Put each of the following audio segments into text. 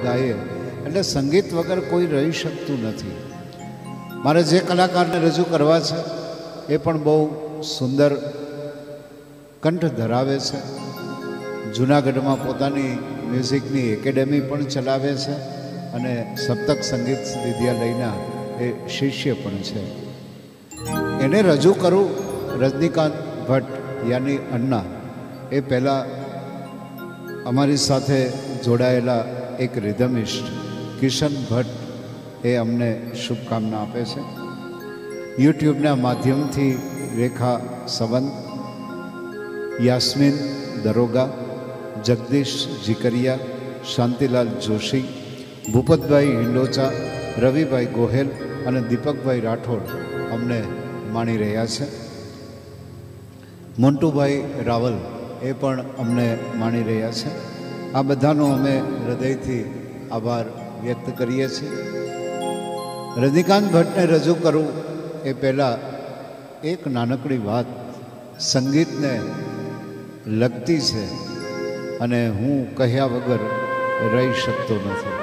ગાઈએ એટલે સંગીત વગર કોઈ રહી શકતું નથી. મારે જે કલાકારને રજૂ કરવા છે એ પણ બહુ સુંદર કંઠ ધરાવે છે. જૂનાગઢમાં પોતાની મ્યુઝિકની એકેડેમી પણ ચલાવે છે અને સપ્તક સંગીત વિદ્યાલયના એ શિષ્ય પણ છે. એને રજૂ કરું રજનીકાંત ભટ્ટ યાની અન્ના. એ પહેલાં અમારી સાથે જોડાયેલા એક રિધમિસ્ટ કિશન ભટ્ટ એ અમને શુભકામના આપે છે. યુટ્યુબના માધ્યમથી રેખા સંવંત, યાસ્મીન દરોગા, જગદીશ જીકરિયા, શાંતિલાલ જોશી, ભૂપતભાઈ હિંડોચા, રવિભાઈ ગોહેલ અને દીપકભાઈ રાઠોડ અમને માણી રહ્યા છે. મોન્ટુભાઈ રાવલ એ પણ અમને માણી રહ્યા છે. આ બધાનો અમે હૃદયથી આભાર વ્યક્ત કરીએ છીએ. રજનીકાંત ભટ્ટને રજૂ કરું એ પહેલાં એક નાનકડી વાત સંગીતને લગતી છે અને હું કહ્યા વગર રહી શકતો નથી.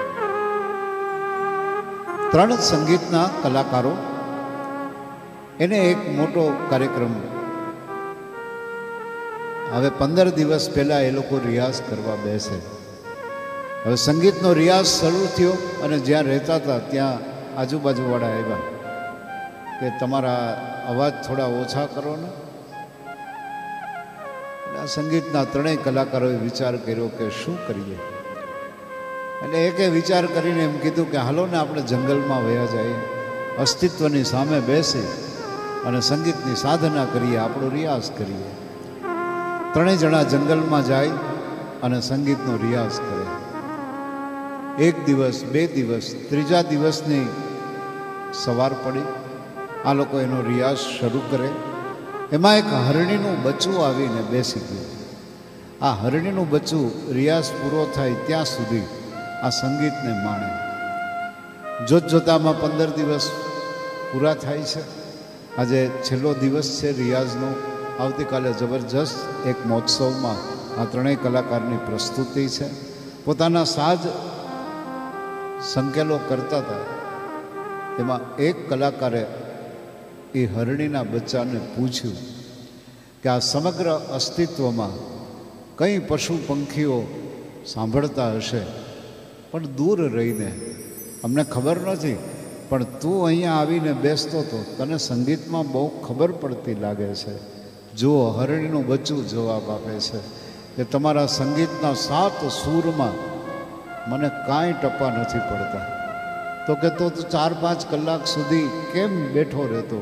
3 સંગીતના કલાકારો એને એક મોટો કાર્યક્રમ હવે 15 દિવસ પહેલાં એ લોકો રિયાઝ કરવા બેસે. હવે સંગીતનો રિયાઝ શરૂ થયો અને જ્યાં રહેતા હતા ત્યાં આજુબાજુવાળા આવ્યા કે તમારા અવાજ થોડા ઓછા કરો ને. આ સંગીતના 3 કલાકારોએ વિચાર કર્યો કે શું કરીએ. એટલે એકે વિચાર કરીને એમ કીધું કે હાલો ને આપણે જંગલમાં વયા જઈએ, અસ્તિત્વની સામે બેસી અને સંગીતની સાધના કરીએ, આપણો રિયાઝ કરીએ. 3 જણા જંગલમાં જાય અને સંગીતનો રિયાઝ કરે. 1 દિવસ, 2 દિવસ, 3જા દિવસની સવાર પડી આ લોકો એનો રિયાઝ શરૂ કરે. એમાં એક હરણીનું બચ્ચું આવીને બેસી ગયું. આ હરણીનું બચ્ચું રિયાઝ પૂરો થાય ત્યાં સુધી આ સંગીતને માણે. જોતજોતામાં 15 દિવસ પૂરા થાય છે. આજે છેલ્લો દિવસ છે રિયાઝનો. આવતીકાલે જબરજસ્ત એક મહોત્સવમાં આ 3 કલાકારની પ્રસ્તુતિ છે. પોતાના સાજ સંકેલો કરતા હતા. એમાં એક કલાકારે એ હરણીના બચ્ચાને પૂછ્યું કે આ સમગ્ર અસ્તિત્વમાં કંઈ પશુ પંખીઓ સાંભળતા હશે પણ દૂર રહીને, અમને ખબર નથી, પણ તું અહીંયા આવીને બેસતો હતો, તને સંગીતમાં બહુ ખબર પડતી લાગે છે. જુઓ, હરણીનું બચ્ચું જવાબ આપે છે કે તમારા સંગીતના 7 સૂરમાં મને કાંઈ ટપા નથી પડતા. તો કે તો 4-5 કલાક સુધી કેમ બેઠો રહેતો?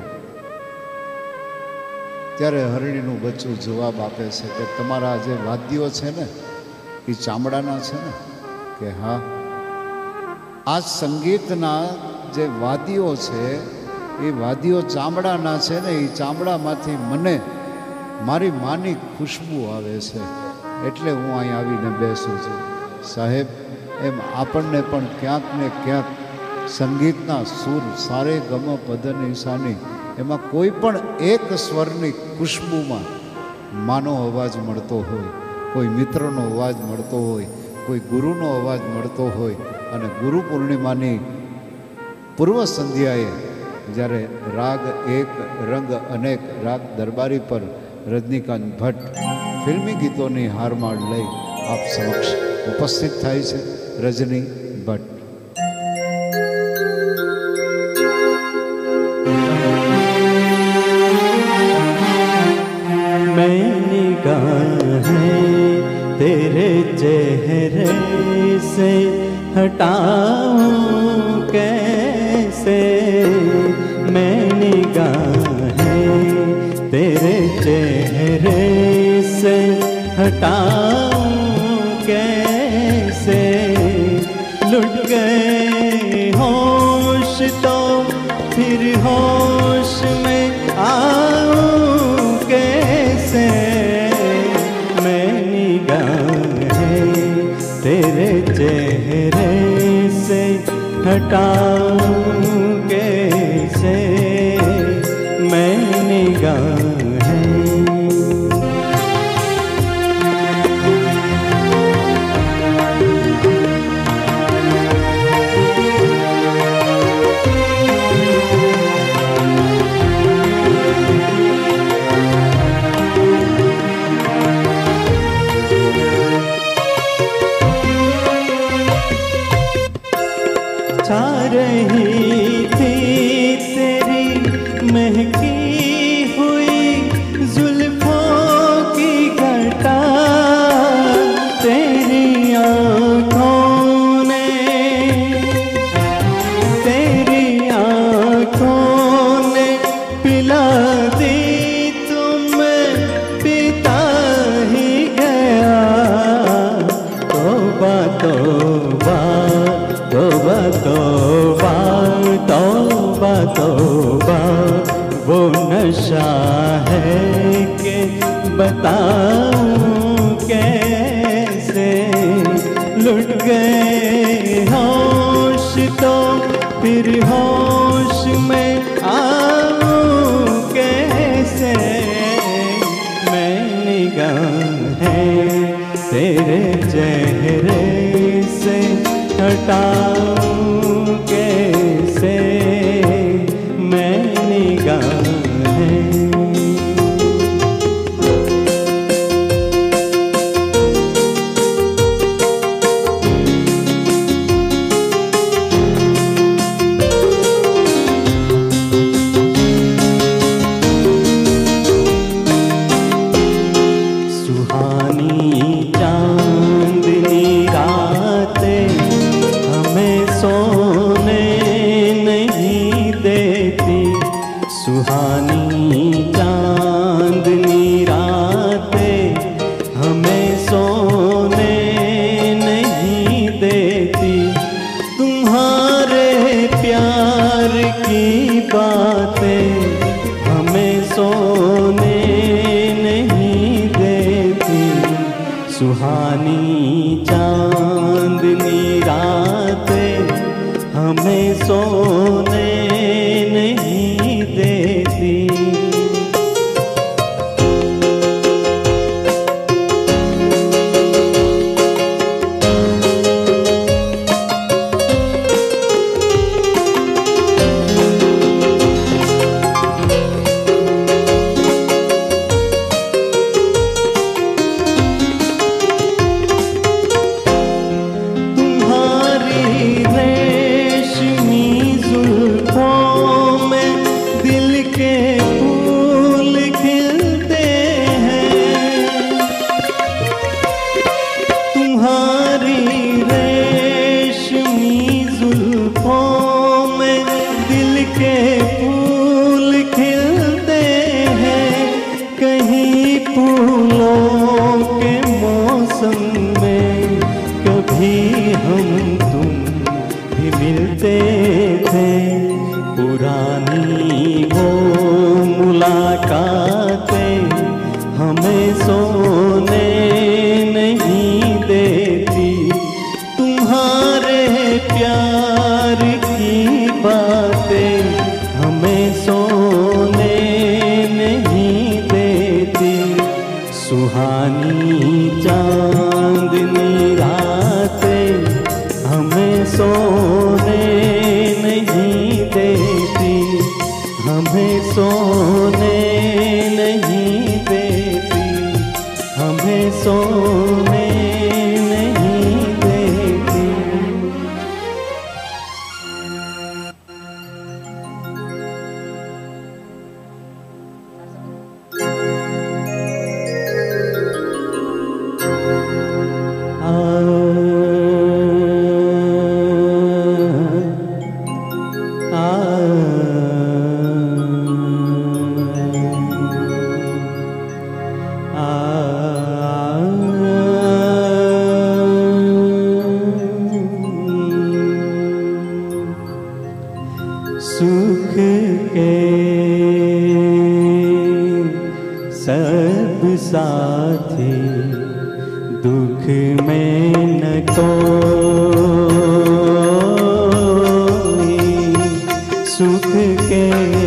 ત્યારે હરણીનું બચ્ચું જવાબ આપે છે કે તમારા જે વાદ્યો છે ને એ ચામડાના છે ને. કે હા, આ સંગીતના જે વાદ્યો છે એ વાદ્યો ચામડાના છે ને. એ ચામડામાંથી મને મારી માની ખુશ્બુ આવે છે, એટલે હું અહીં આવીને બેસું છું. સાહેબ, એમ આપણને પણ ક્યાંક ને ક્યાંક સંગીતના સૂર, સારે ગમ પધની સાની, એમાં કોઈ પણ એક સ્વરની ખુશ્બુમાં માનો અવાજ મળતો હોય, કોઈ મિત્રનો અવાજ મળતો હોય, કોઈ ગુરુનો અવાજ મળતો હોય. અને ગુરુ પૂર્ણિમાની પૂર્વ સંધ્યાએ જ્યારે રાગ એક રંગ અનેક રાગ દરબારી પર રજનીકાંત ભટ્ટ ફિલ્મી ગીતોની હારમાળ લઈ આપ સમક્ષ ઉપસ્થિત થાય છે. રજની ભટ્ટ. मैं निगाहें तेरे चेहरे से हटाऊं कैसे, मैं निगाहें तेरे चेहरे से हटाऊं कैसे, लुट गए होश तो फिर होश में आऊं कैसे, मैं निगाहें तेरे चेहरे से हटाऊं कैसे, मैं निगाहें। छा रही थी तेरी महकी हुई जुल्फों की घटा, तेरी आँखों ने पिला दी तुम्हें पिता ही गया। तौबा तौबा तौबा तौबा तौबा तौबा, वो नशा है कि बताऊं कैसे। लुट गए होश तो फिर होश में आऊं कैसे। मैं निगाहें तेरे चेहरे से हटाऊं कैसे। मैं निगाहें सुहानी चांदनी रातें हमें सोने नहीं देती। तुम्हारे प्यार की बातें हमें सोने नहीं देती। सुहानी चांदनी रातें हमें सोने नहीं देती। हम तुम भी मिलते थे। पुरानी वो मुलाकातें हमें सोने नहीं देती। तुम्हारे प्यार की बातें हमें सोने नहीं देती। सुहानी चांदनी रातें हमें सोने नहीं देती। हमें सोने नहीं देती। हमें सोने नहीं देती। सुख के सब साथी दुख में न कोई। सुख के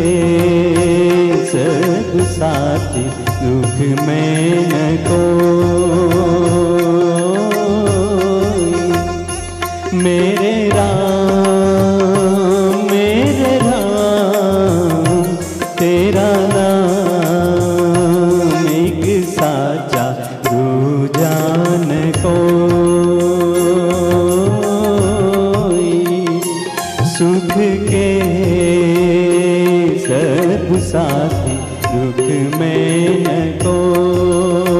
सब साथी दुख में न कोई। मेरे राम तेरा नाम एक साचा रूजान कोई। साथी दुख में न कोई।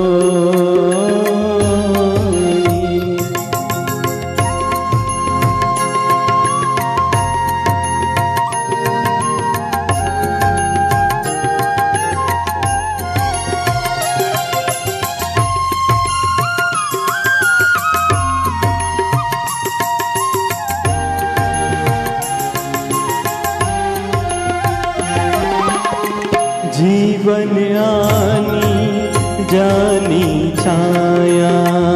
जीवन आनी जानी छाया,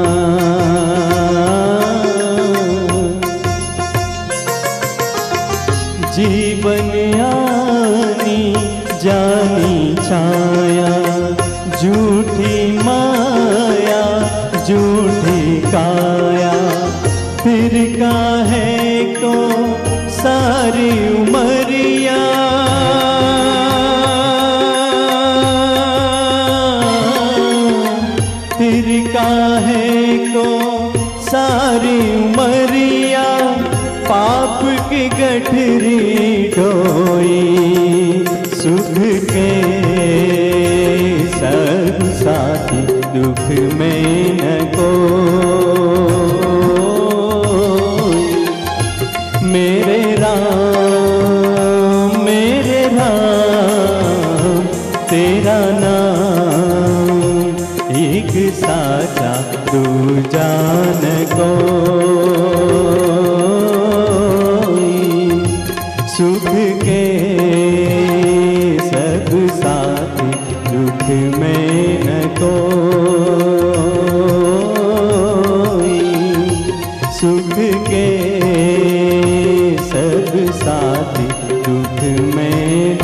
जीवन आनी जानी छाया, झूठी माया झूठी काया, फिर काहे को सारी उमरिया, फिर काहे को सारी उमरिया, पाप की गठरी ढोई, सुख के सब साथी दुख में न कोई। मेरे राम तेरा नाम एक साचा तू जान कोई। सुख के सब साथी दुख में न कोई। सुख के सब साथी दुख में न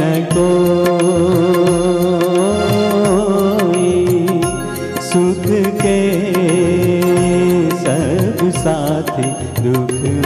कोई। सुख के सब साथी दुख